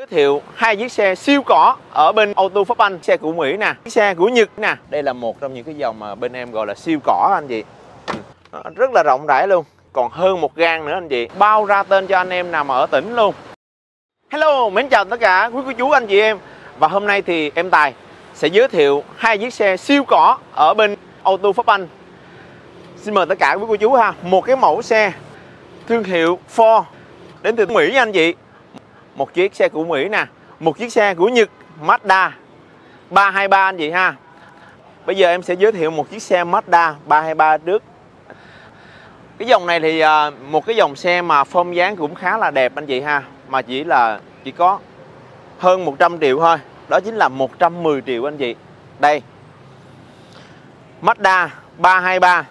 Giới thiệu hai chiếc xe siêu cỏ ở bên ô tô Pháp Anh, xe của Mỹ nè, chiếc xe của Nhật nè. Đây là một trong những cái dòng mà bên em gọi là siêu cỏ anh chị. Rất là rộng rãi luôn, còn hơn một gang nữa anh chị. Bao ra tên cho anh em nào mà ở tỉnh luôn. Hello, mến chào tất cả quý cô chú anh chị em. Và hôm nay thì em Tài sẽ giới thiệu hai chiếc xe siêu cỏ ở bên ô tô Pháp Anh. Xin mời tất cả quý cô chú ha. Một cái mẫu xe thương hiệu Ford đến từ Mỹ nha anh chị. Một chiếc xe của Mỹ nè, một chiếc xe của Nhật Mazda 323 anh chị ha. Bây giờ em sẽ giới thiệu một chiếc xe Mazda 323 trước. Cái dòng này thì một cái dòng xe mà form dáng cũng khá là đẹp anh chị ha. Mà chỉ có hơn 100 triệu thôi. Đó chính là 110 triệu anh chị. Đây, Mazda 323.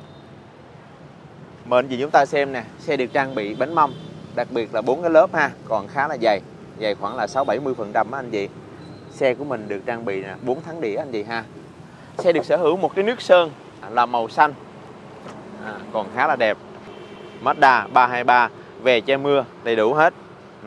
Mời anh chị chúng ta xem nè. Xe được trang bị bánh mâm, đặc biệt là 4 cái lớp ha, còn khá là dày, dày khoảng là 60-70% anh chị. Xe của mình được trang bị nè 4 tháng đĩa anh chị ha. Xe được sở hữu một cái nước sơn là màu xanh, còn khá là đẹp. Mazda 323, về che mưa đầy đủ hết.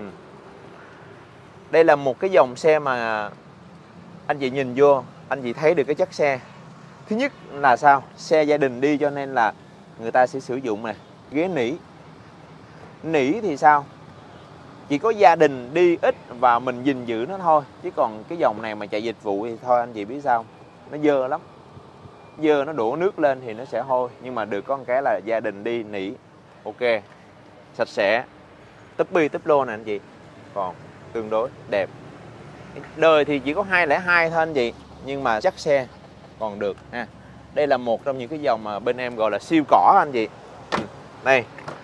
Đây là một cái dòng xe mà anh chị nhìn vô, anh chị thấy được cái chất xe. Thứ nhất là sao? Xe gia đình đi cho nên là người ta sẽ sử dụng này, ghế nỉ. Nỉ thì sao? Chỉ có gia đình đi ít và mình gìn giữ nó thôi. Chứ còn cái dòng này mà chạy dịch vụ thì thôi anh chị biết sao? Nó dơ lắm. Dơ nó đổ nước lên thì nó sẽ hôi. Nhưng mà được có một cái là gia đình đi nỉ ok, sạch sẽ, tấp bi tấp lô nè anh chị. Còn tương đối đẹp. Đời thì chỉ có 202 thôi anh chị, nhưng mà chắc xe còn được ha. Đây là một trong những cái dòng mà bên em gọi là siêu cỏ anh chị. Đây,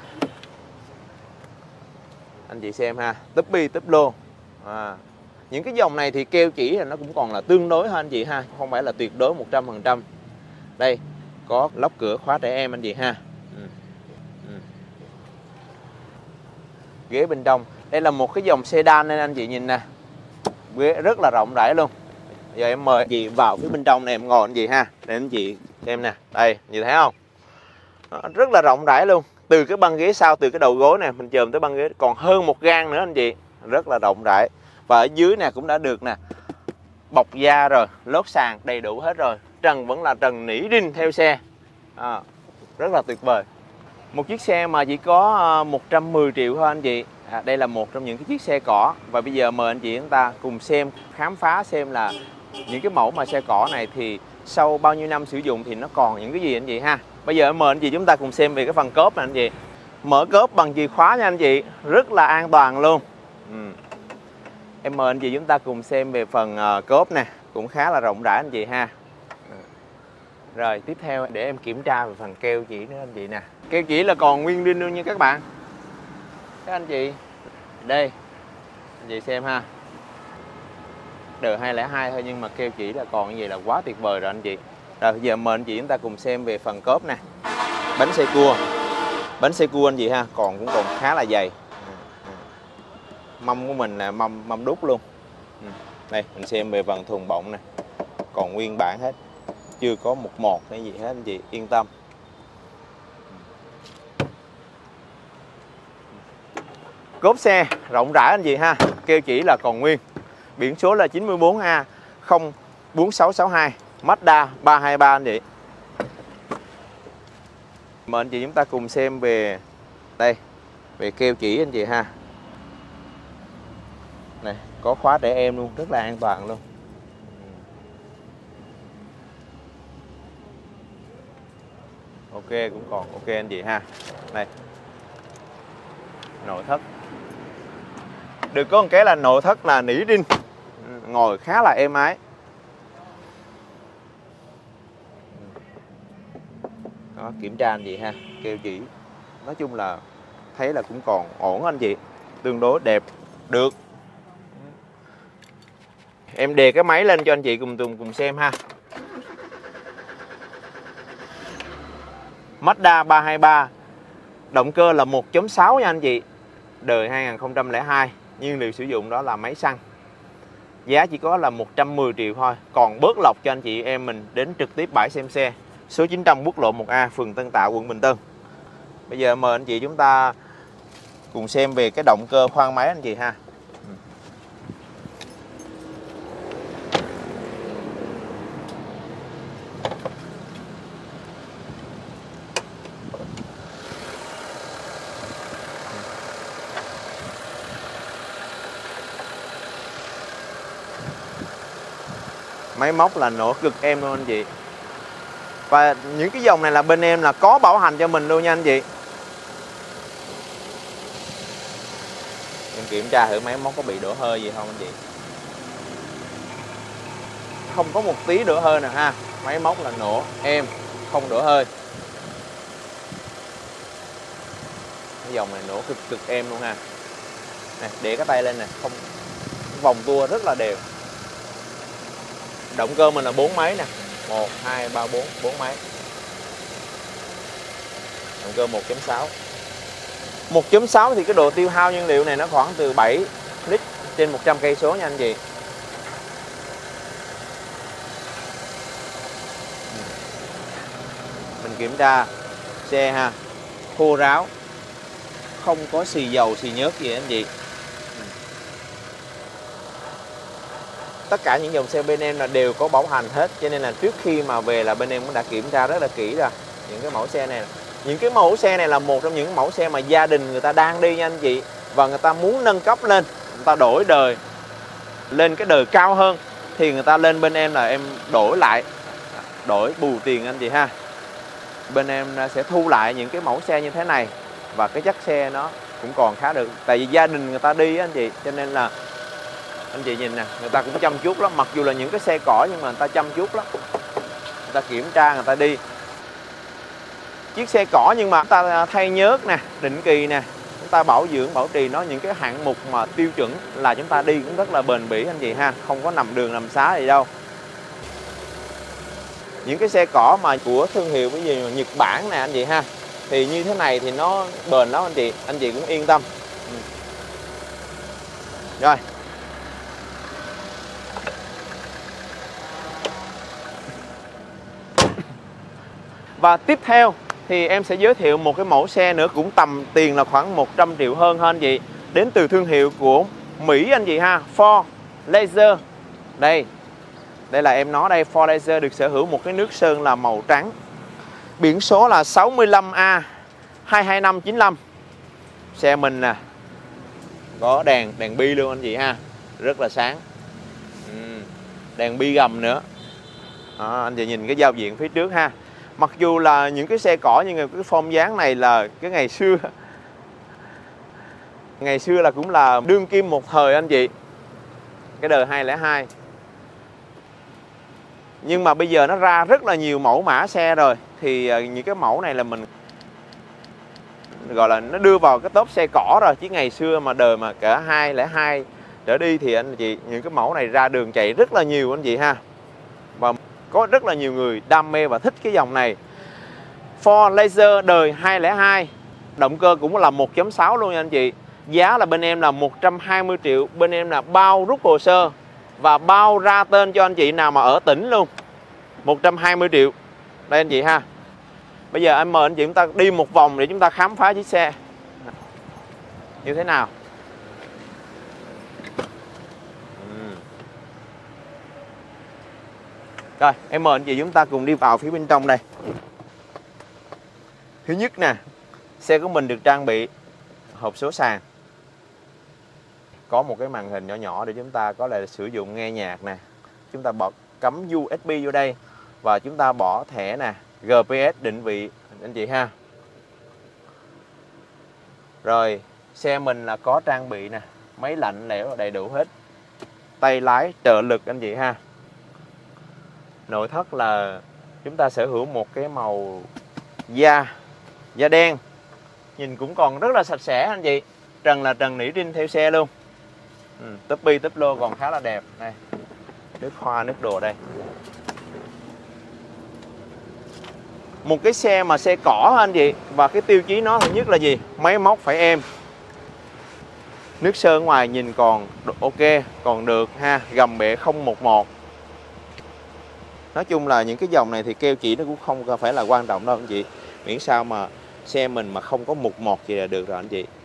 anh chị xem ha, tấp bi tấp lô. Những cái dòng này thì keo chỉ là nó cũng còn là tương đối ha anh chị ha, không phải là tuyệt đối 100%. Đây, có lóc cửa khóa trẻ em anh chị ha. Ghế bên trong, đây là một cái dòng sedan nên anh chị nhìn nè, ghế rất là rộng rãi luôn. Giờ em mời anh chị vào phía bên trong này em ngồi anh chị ha, để anh chị xem nè. Đây, nhìn thấy không? Rất là rộng rãi luôn. Từ cái băng ghế sau, từ cái đầu gối này mình chồm tới băng ghế còn hơn một gang nữa anh chị. Rất là rộng rãi. Và ở dưới nè cũng đã được nè, bọc da rồi, lót sàn đầy đủ hết rồi. Trần vẫn là trần nỉ đinh theo xe. Rất là tuyệt vời. Một chiếc xe mà chỉ có 110 triệu thôi anh chị. Đây là một trong những cái chiếc xe cỏ. Và bây giờ mời anh chị chúng ta cùng xem, khám phá xem là những cái mẫu mà xe cỏ này thì sau bao nhiêu năm sử dụng thì nó còn những cái gì anh chị ha. Bây giờ em mời anh chị chúng ta cùng xem về cái phần cốp này anh chị. Mở cốp bằng chìa khóa nha anh chị, rất là an toàn luôn. Em mời anh chị chúng ta cùng xem về phần cốp nè, cũng khá là rộng rãi anh chị ha. Rồi tiếp theo để em kiểm tra về phần keo chỉ nữa anh chị nè. Keo chỉ là còn nguyên đinh luôn nha các bạn. Các anh chị, đây anh chị xem ha, đời 202 thôi nhưng mà keo chỉ là còn như vậy là quá tuyệt vời rồi anh chị. Rồi bây giờ mời anh chị chúng ta cùng xem về phần cốp nè. Bánh xe cua, bánh xe cua anh chị ha, cũng còn khá là dày. Mâm của mình là mâm đúc luôn. Đây mình xem về phần thùng bọng nè, còn nguyên bản hết, chưa có một cái gì hết anh chị, yên tâm. Cốp xe rộng rãi anh chị ha, keo chỉ là còn nguyên. Biển số là 94A04662, Mazda 323 anh chị. Mời anh chị chúng ta cùng xem về đây, về keo chỉ anh chị ha. Này, có khóa trẻ em luôn, rất là an toàn luôn. Ok, cũng còn ok anh chị ha. Đây, nội thất. Được có một cái là nội thất là nỉ đinh, ngồi khá là êm ái. Đó, kiểm tra anh chị ha, keo chỉ nói chung là thấy là cũng còn ổn anh chị, tương đối đẹp. Được, em đề cái máy lên cho anh chị cùng xem ha. Mazda 323, động cơ là 1.6 nha anh chị, đời 2002, nhiên liệu sử dụng đó là máy xăng. Giá chỉ có là 110 triệu thôi, còn bớt lọc cho anh chị em mình đến trực tiếp bãi xem xe, số 900 quốc lộ 1A, phường Tân Tạo, quận Bình Tân. Bây giờ mời anh chị chúng ta cùng xem về cái động cơ khoang máy anh chị ha. Máy móc là nổ cực êm luôn anh chị. Và những cái dòng này là bên em là có bảo hành cho mình luôn nha anh chị. Em kiểm tra thử máy móc có bị đổ hơi gì không anh chị. Không có một tí đổ hơi nè ha. Máy móc là nổ êm, không đổ hơi. Cái dòng này nổ cực êm luôn ha. Nè, để cái tay lên nè, không vòng tua rất là đều. Động cơ mình là 4 máy nè. 1 2 3 4, 4 máy. Động cơ 1.6. 1.6 thì cái độ tiêu hao nhiên liệu này nó khoảng từ 7 lít trên 100 cây số nha anh chị. Mình kiểm tra xe ha, khô ráo, không có xì dầu xì nhớt gì anh chị. Tất cả những dòng xe bên em là đều có bảo hành hết, cho nên là trước khi mà về là bên em cũng đã kiểm tra rất là kỹ rồi. Những cái mẫu xe này, những cái mẫu xe này là một trong những mẫu xe mà gia đình người ta đang đi nha anh chị, và người ta muốn nâng cấp lên, người ta đổi đời lên cái đời cao hơn thì người ta lên bên em là em đổi lại, đổi bù tiền anh chị ha. Bên em sẽ thu lại những cái mẫu xe như thế này, và cái chất xe nó cũng còn khá được, tại vì gia đình người ta đi á anh chị, cho nên là anh chị nhìn nè, người ta cũng chăm chút lắm. Mặc dù là những cái xe cỏ nhưng mà người ta chăm chút lắm, người ta kiểm tra, người ta đi. Chiếc xe cỏ nhưng mà chúng ta thay nhớt nè, định kỳ nè, chúng ta bảo dưỡng bảo trì nó, những cái hạng mục mà tiêu chuẩn là chúng ta đi cũng rất là bền bỉ anh chị ha, không có nằm đường nằm xá gì đâu. Những cái xe cỏ mà của thương hiệu cái gì Nhật Bản nè anh chị ha, thì như thế này thì nó bền lắm anh chị cũng yên tâm. Rồi. Và tiếp theo thì em sẽ giới thiệu một cái mẫu xe nữa, cũng tầm tiền là khoảng 100 triệu hơn anh chị. Đến từ thương hiệu của Mỹ anh chị ha, Ford Laser. Đây là em nói đây, Ford Laser được sở hữu một cái nước sơn là màu trắng. Biển số là 65A 22595. Xe mình nè, có đèn bi luôn anh chị ha, rất là sáng. Đèn bi gầm nữa. Đó, anh chị nhìn cái giao diện phía trước ha. Mặc dù là những cái xe cỏ nhưng cái form dáng này là cái ngày xưa là cũng là đương kim một thời anh chị, cái đời 202. Nhưng mà bây giờ nó ra rất là nhiều mẫu mã xe rồi, thì những cái mẫu này là mình gọi là nó đưa vào cái top xe cỏ rồi, chứ ngày xưa mà đời mà cả 202 trở đi thì anh chị, những cái mẫu này ra đường chạy rất là nhiều anh chị ha. Và có rất là nhiều người đam mê và thích cái dòng này. Ford Laser đời 202, động cơ cũng là 1.6 luôn nha anh chị. Giá là bên em là 120 triệu, bên em là bao rút hồ sơ và bao ra tên cho anh chị nào mà ở tỉnh luôn. 120 triệu. Đây anh chị ha. Bây giờ em mời anh chị chúng ta đi một vòng để chúng ta khám phá chiếc xe như thế nào. Rồi, em mời anh chị chúng ta cùng đi vào phía bên trong đây. Thứ nhất nè, xe của mình được trang bị hộp số sàn. Có một cái màn hình nhỏ nhỏ để chúng ta có thể sử dụng nghe nhạc nè. Chúng ta bỏ cắm USB vô đây và chúng ta bỏ thẻ nè, GPS định vị anh chị ha. Rồi, xe mình là có trang bị nè, máy lạnh lẽo đầy đủ hết. Tay lái trợ lực anh chị ha. Nội thất là chúng ta sở hữu một cái màu da đen, nhìn cũng còn rất là sạch sẽ anh chị. Trần là trần nỉ rin theo xe luôn. Túp bi túp lô còn khá là đẹp. Đây, nước hoa nước đồ đây. Một cái xe mà xe cỏ anh chị, và cái tiêu chí nó thứ nhất là gì? Máy móc phải êm. Nước sơn ngoài nhìn còn ok, còn được ha, gầm bệ 011. Nói chung là những cái dòng này thì keo chỉ nó cũng không phải là quan trọng đâu anh chị. Miễn sao mà xe mình mà không có mục mọt gì là được rồi anh chị.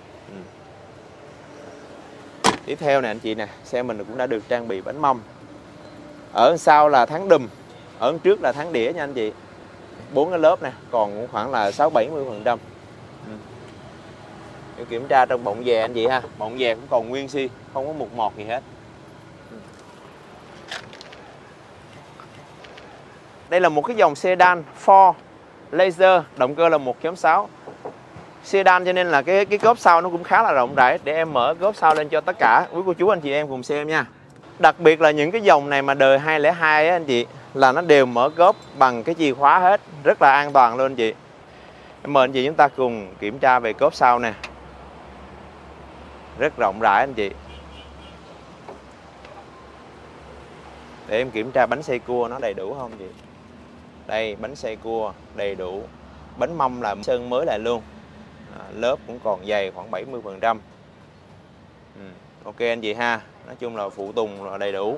Tiếp theo nè anh chị nè, xe mình cũng đã được trang bị bánh mâm. Ở sau là thắng đùm, ở trước là thắng đĩa nha anh chị. 4 cái lớp nè, còn cũng khoảng là 60-70%. Kiểm tra trong bọng dè anh chị ha, bọng dè cũng còn nguyên si, không có mục mọt gì hết. Đây là một cái dòng sedan Ford Laser, động cơ là 1.6 sedan, cho nên là cái cốp sau nó cũng khá là rộng rãi. Để em mở cốp sau lên cho tất cả quý cô chú anh chị em cùng xem nha. Đặc biệt là những cái dòng này mà đời 202 á anh chị, là nó đều mở cốp bằng cái chìa khóa hết, rất là an toàn luôn anh chị. Em mời anh chị chúng ta cùng kiểm tra về cốp sau nè. Rất rộng rãi anh chị. Để em kiểm tra bánh xe cua nó đầy đủ không chị. Đây, bánh xe cua đầy đủ. Bánh mâm là sơn mới lại luôn. Lớp cũng còn dày khoảng 70%. Ok anh chị ha. Nói chung là phụ tùng là đầy đủ.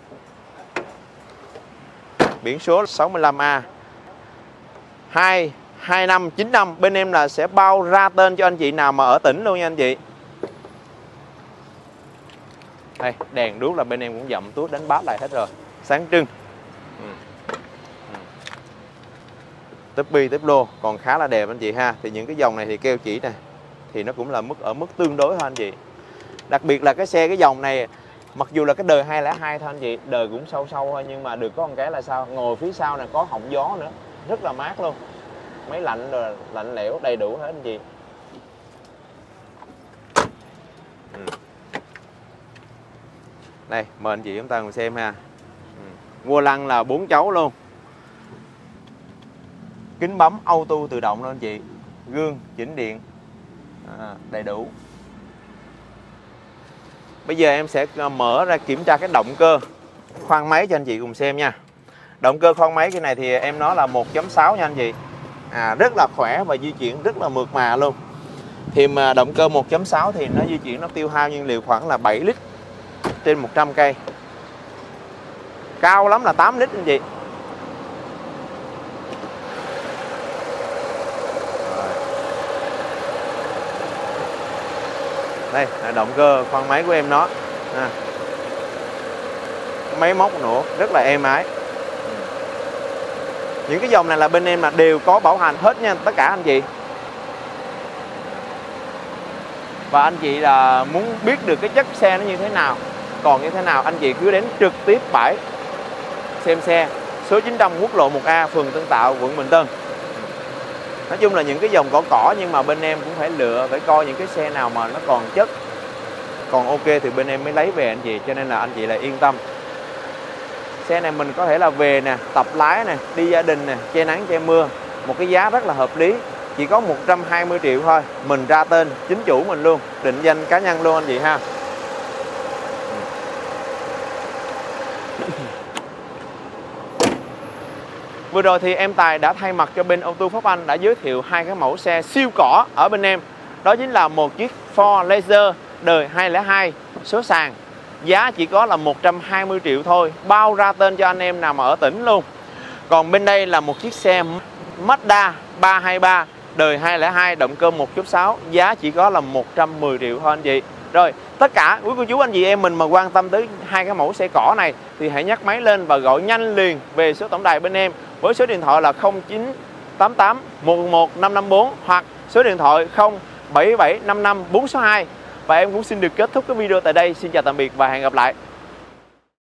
Biển số 65A 22595. Bên em là sẽ bao ra tên cho anh chị nào mà ở tỉnh luôn nha anh chị. Đây, đèn đuốc là bên em cũng dặm tuốt đánh bát lại hết rồi, sáng trưng. Túp bi túp lô còn khá là đẹp anh chị ha. Thì những cái dòng này thì keo chỉ này thì nó cũng là ở mức tương đối thôi anh chị. Đặc biệt là cái dòng này, mặc dù là cái đời 202 thôi anh chị, đời cũng sâu thôi, nhưng mà được có một cái là sao, ngồi phía sau này có họng gió nữa, rất là mát luôn. Máy lạnh rồi, lạnh lẽo đầy đủ hết anh chị. Đây, mời anh chị chúng ta cùng xem ha. Vô lăng là 4 chấu luôn. Kính bấm auto tự động luôn anh chị. Gương chỉnh điện đầy đủ. Bây giờ em sẽ mở ra kiểm tra cái động cơ khoang máy cho anh chị cùng xem nha. Động cơ khoang máy cái này thì em nói là 1.6 nha anh chị. Rất là khỏe và di chuyển rất là mượt mà luôn. Thì mà động cơ 1.6 thì nó di chuyển, nó tiêu hao nhiên liệu khoảng là 7 lít trên 100 cây. Cao lắm là 8 lít anh chị. Đây là động cơ khoang máy của em nó. Máy móc nữa rất là êm ái. Những cái dòng này là bên em là đều có bảo hành hết nha tất cả anh chị. Và anh chị là muốn biết được cái chất xe nó như thế nào, còn như thế nào, anh chị cứ đến trực tiếp bãi xem xe, số 900 quốc lộ 1A, phường Tân Tạo, quận Bình Tân. Nói chung là những cái dòng cỏ nhưng mà bên em cũng phải lựa, phải coi những cái xe nào mà nó còn chất, còn ok thì bên em mới lấy về anh chị. Cho nên là anh chị là yên tâm. Xe này mình có thể là về nè, tập lái nè, đi gia đình nè, che nắng che mưa. Một cái giá rất là hợp lý, chỉ có 120 triệu thôi. Mình ra tên chính chủ mình luôn, định danh cá nhân luôn anh chị ha. Vừa rồi thì em Tài đã thay mặt cho bên ô tô Pháp Anh đã giới thiệu hai cái mẫu xe siêu cỏ ở bên em. Đó chính là một chiếc Ford Laser đời 202 số sàn. Giá chỉ có là 120 triệu thôi, bao ra tên cho anh em nào mà ở tỉnh luôn. Còn bên đây là một chiếc xe Mazda 323 đời 202 động cơ 1.6, giá chỉ có là 110 triệu thôi anh chị. Rồi, tất cả quý cô chú anh chị em mình mà quan tâm tới hai cái mẫu xe cỏ này thì hãy nhấc máy lên và gọi nhanh liền về số tổng đài bên em với số điện thoại là 0988 111 554 hoặc số điện thoại 07755462. Và em cũng xin được kết thúc cái video tại đây. Xin chào tạm biệt và hẹn gặp lại.